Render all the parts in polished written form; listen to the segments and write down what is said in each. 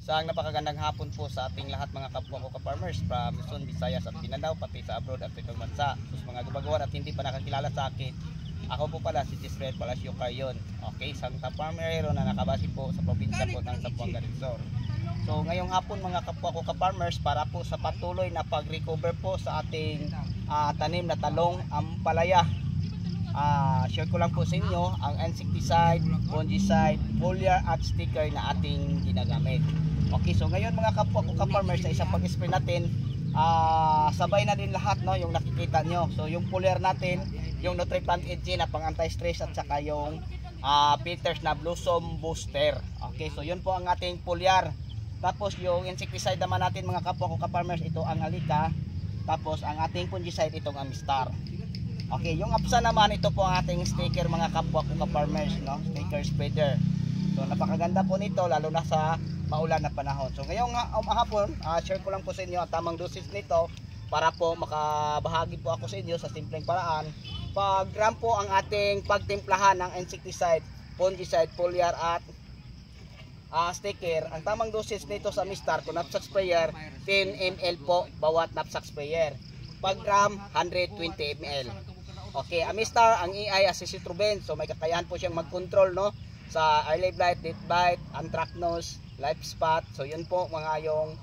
Isang napakagandang hapon po sa ating lahat mga kapwa ko ka-farmers from Luzon, Visayas at Mindanao, pati sa abroad at itong bansa. Sus mga gumagawa at hindi pa nakakilala sa akin, ako po pala si Tisred Palacio Carrion. Okay, isang top farmero na nakabase po sa probinsya po ng Zamboanga del Sur. So ngayong hapon mga kapwa ko ka-farmers, para po sa patuloy na pag-recover po sa ating tanim na talong ampalaya. Share ko lang po sa inyo ang insecticide, fungicide, foliar at sticker na ating ginagamit. Okay, so ngayon mga kapwa ko ka-farmers, sa isang pag-spray natin, sabay na din lahat, no, yung nakikita nyo. So yung foliar natin, yung Nutriplant EG na pang anti-stress at saka yung Peters na Blossom Booster. Okay, so yun po ang ating foliar. Tapos yung insecticide naman natin mga kapwa ko ka-farmers, ito ang Alika. Tapos ang ating fungicide, itong Amistar. Okay, yung APSA naman, ito po ang ating sticker mga kapwa ko ka-farmers, no? Sticker spreader. So napakaganda po nito lalo na sa maulan na panahon. So ngayong hapon, share ko lang po sa inyo ang tamang dosage nito para po makabahagi po ako sa inyo sa simpleng paraan. Pag-gram po ang ating pagtimplahan ng insecticide, fungicide, foliar at sticker. Ang tamang dosage nito sa Amistar kung knapsack sprayer, 10 ml po bawat knapsack sprayer. Pag-gram, 120 ml. Okay, Amistar, ang EI Acecitruben. So may kakayahan po siyang mag-control, no, sa early blight, dead bite, anthracnose, life spot. So yun po mga yung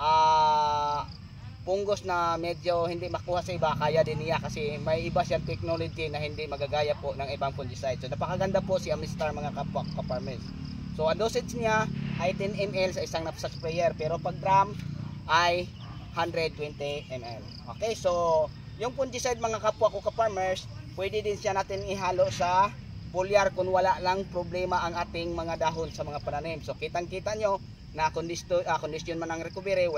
punggos na medyo hindi makuha sa iba, kaya din niya kasi may iba siyang technology na hindi magagaya po ng ibang fungicide. So napakaganda po si Amistar mga kapwa ka-farmers. So ang dosage niya ay 10 ml sa isang knapsack sprayer, pero pag gram ay 120 ml. Okay, so yung fungicide mga kapwa ko ka-farmers, pwede din siya natin ihalo sa foliar kung wala lang problema ang ating mga dahon sa mga pananim. So kitang-kita nyo na kondisyon man ang recovery,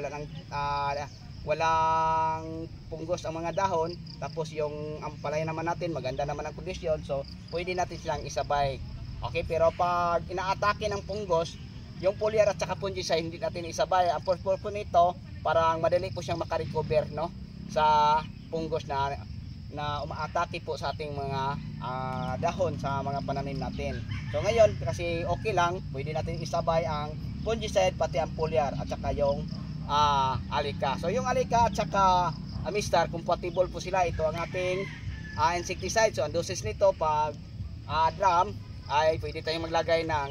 walang punggos ang mga dahon, tapos yung ampalaya naman natin maganda naman ang kondisyon, so pwede natin silang isabay. Okay, pero pag inaatake ng punggos, yung foliar at saka fungicide hindi natin isabay. Ang purpose po nito, parang madali po siyang makarecover, no, sa punggos na umaatake po sa ating mga dahon sa mga pananim natin. So ngayon kasi okay lang, pwede natin isabay ang fungicide pati ang foliar at saka yung Alika. So yung Alika at saka Amistar, compatible po sila. Ito ang ating insecticide. So ang dosage nito pag drum ay pwede tayong maglagay ng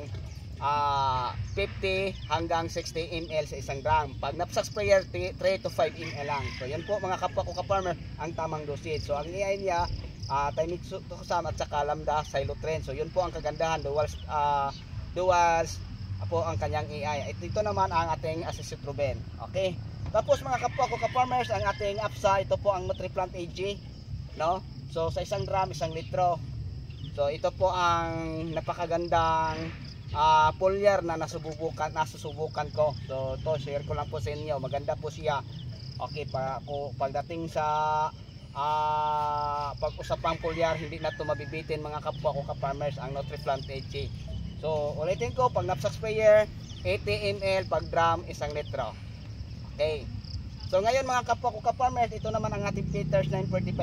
50 hanggang 60 ml sa isang gram. Pag knapsack sprayer, 3 to 5 ml lang. So yan po mga kapwa ko ka-farmer ang tamang dosage. So ang EI niya, Thimethoxam at saka Lambda Cyhalothrin. So yun po ang kagandahan, duals po ang kanyang EI. Ito naman ang ating Acecitruben. Okay, tapos mga kapwa ko ka-farmers, ang ating APSA, ito po ang Nutriplant EG, no? So sa isang gram, 1 litro. So ito po ang napakagandang foliar na nasusubukan ko. So to share ko lang po sa inyo, maganda po siya. Okay, pagdating sa pag-usapang foliar, hindi na ito mabibitin mga kapwa ko ka-farmers ang Nutriplant EG. So ulitin ko, pag knapsack sprayer 80 ml, pag drum 1 litro. Okay, so ngayon mga kapwa ko ka-farmers, ito naman ang ating Peters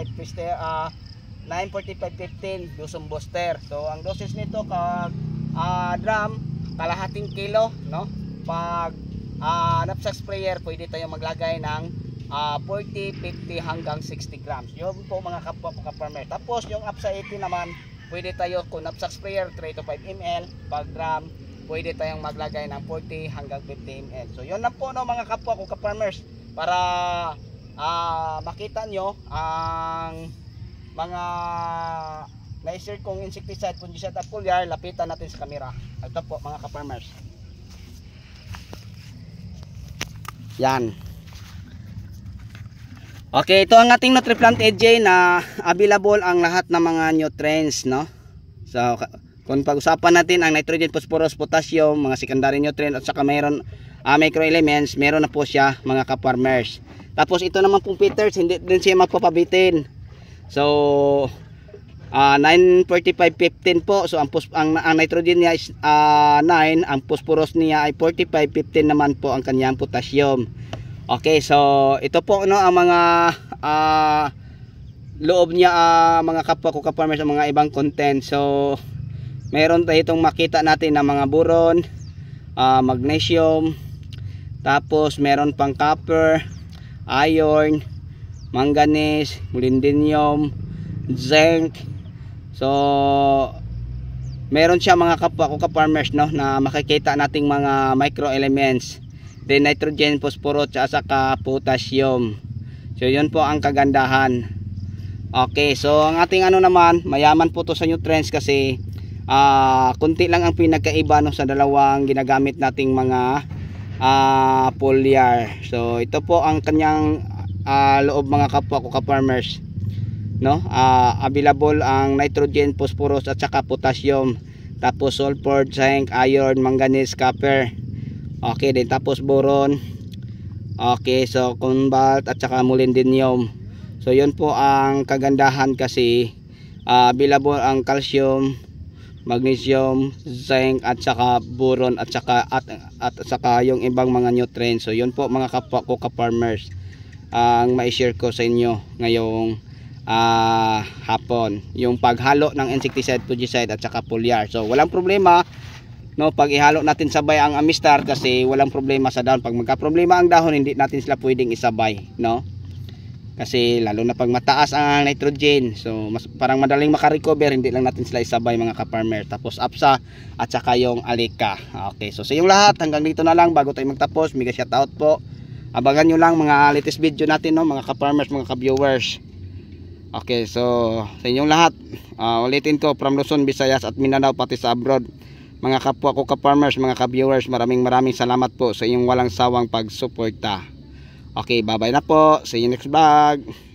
945-15 Blossom Booster. So ang dosage nito kag drum, kalahating kilo, no? Pag knapsack sprayer, pwede tayong maglagay ng 40, 50 hanggang 60 grams. Yun po mga kapwa ko ka-farmer. Tapos yung APSA 80 naman, pwede tayo kung knapsack sprayer 3 to 5 ml, pag drum pwede tayong maglagay ng 40 hanggang 50 ml. So yun lang po, no, mga kapwa ko ka-farmers, para makita nyo ang mga na-share kong insecticide, fungicide at foliar. Lapitan natin sa camera. Ito po mga ka-farmers. Yan. Okay, ito ang ating Nutriplant EG na available ang lahat ng mga nutrients, no? So kung pag-usapan natin ang nitrogen, phosphorus, potassium, mga secondary nutrients at saka mayroon microelements, meron na po siya mga ka-farmers. Tapos ito naman pong Peters, hindi din siya magpapabitin. So 945-15 po. So ang nitrogen niya is 9, ang phosphorus niya ay 45-15 naman po ang kanyang potassium. Okay, so ito po, no, ang mga loob niya, mga kapwa ko ka-farmers, ang mga ibang content. So meron tayo itong makita natin na mga boron, magnesium, Tapos meron pang copper, iron, manganese, molybdenum, zinc. So meron siya mga kapwa ko ka-farmers, no, na makikita nating mga microelements, then nitrogen, phosphorus at saka potassium. So yun po ang kagandahan. Okay, so ang ating ano naman, mayaman po to sa nutrients kasi kunti lang ang pinagkaiba, no, sa dalawang ginagamit nating mga foliar. So ito po ang kanyang loob mga kapwa ko ka-farmers, no. Available ang nitrogen, phosphorus at saka potassium, tapos sulfur, zinc, iron, manganese, copper. Okay, din tapos boron. Okay, so cobalt at saka molybdenum. So yun po ang kagandahan kasi available ang calcium, magnesium, zinc at saka boron at saka yung ibang mga nutrients. So yun po mga kapwa ko ka-farmers ang mai-share ko sa inyo ngayong hapon, yung paghalo ng insecticide, fungicide at saka foliar. So walang problema, no, pag ihalo natin sabay ang Amistar kasi walang problema sa dahon. Pag magka-problema ang dahon, hindi natin sila pwedeng isabay, no, kasi lalo na pag mataas ang nitrogen, so parang madaling makarecover, hindi lang natin sila isabay mga ka-farmer. Tapos apsa at saka yung alika. Okay, so sa inyong lahat, hanggang dito na lang bago tayo magtapos. Mega shout out po, abangan nyo lang mga latest video natin, no, mga ka-farmers, mga ka-viewers. Okay, so sa inyong lahat, ulitin ko, from Luzon, Visayas at Mindanao pati sa abroad, mga kapwa ko ka-farmers, mga ka-viewers, maraming salamat po sa inyong walang sawang pagsuporta. Okay, bye bye na po, see you next vlog.